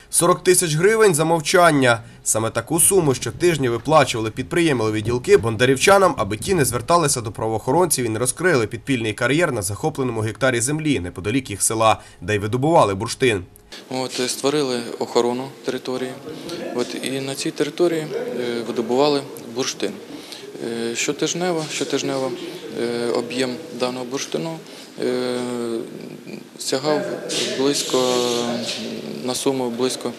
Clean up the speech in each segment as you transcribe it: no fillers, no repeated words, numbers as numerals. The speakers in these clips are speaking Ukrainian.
40 тисяч гривень за мовчання. Саме таку суму щотижня виплачували підприємливі ділки бондарівчанам, аби ті не зверталися до правоохоронців і не розкрили підпільний кар'єр на захопленому гектарі землі неподалік їх села, де й видобували бурштин. Створили охорону території, і на цій території видобували бурштин. Щотижнево об'єм даного бурштину сягав на суму близько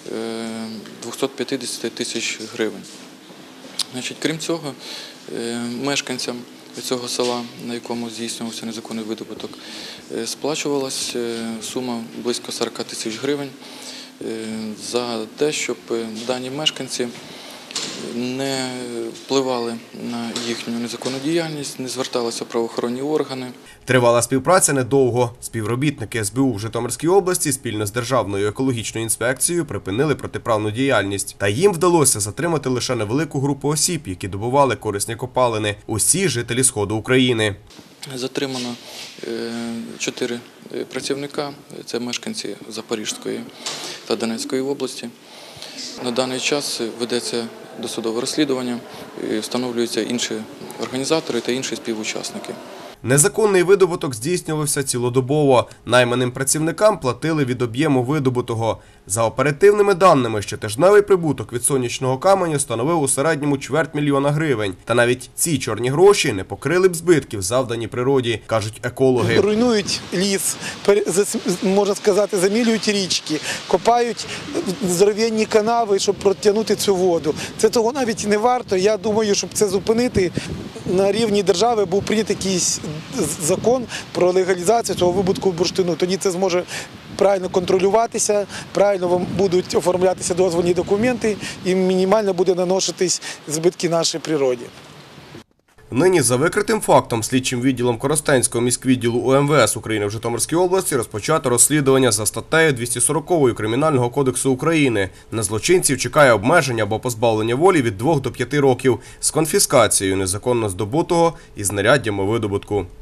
250 тисяч гривень. Крім цього, мешканцям цього села, на якому здійснювався незаконний видобуток, сплачувалась сума близько 40 тисяч гривень за те, щоб дані мешканці не впливали на їхню незаконну діяльність, не зверталися в правоохоронні органи. Тривала співпраця недовго. Співробітники СБУ в Житомирській області спільно з Державною екологічною інспекцією припинили протиправну діяльність. Та їм вдалося затримати лише невелику групу осіб, які добували корисні копалини. Усі жителі Сходу України. Затримано 4 працівника, це мешканці Запорізької та Донецької області. На даний час ведеться досудове розслідування, встановлюються інші організатори та інші співучасники. Незаконний видобуток здійснювався цілодобово. Найманим працівникам платили від об'єму видобутого. За оперативними даними, щотижневий прибуток від сонячного каменю становив у середньому чверть мільйона гривень. Та навіть ці чорні гроші не покрили б збитків, завдані природі, кажуть екологи. Руйнують ліс, можна сказати, замілюють річки, копають здоровенні канави, щоб протягнути цю воду. Це того навіть не варто. Я думаю, щоб це зупинити, на рівні держави був прийнятий якийсь закон про легалізацію цього видобутку бурштину. Тоді це зможе правильно контролюватися, правильно будуть оформлятися дозвольні документи і мінімально буде наноситись збитки нашій природі. Нині за викритим фактом слідчим відділом Коростенського міськвідділу УМВС України в Житомирській області розпочато розслідування за статтею 240 Кримінального кодексу України. На злочинців чекає обмеження або позбавлення волі від 2 до 5 років з конфіскацією незаконно здобутого і знаряддями видобутку.